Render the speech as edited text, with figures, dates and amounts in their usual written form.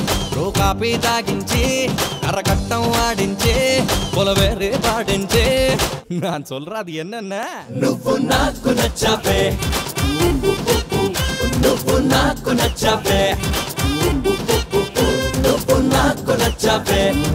copy తాగించి Karakattam ఆడించి పొలవేరే పాడించి நான் சொல்றது என்னன்னா నువ్వు నాకు నచ్చావే నువ్వు నాకు నచ్చావే నువ్వు నాకు నచ్చావే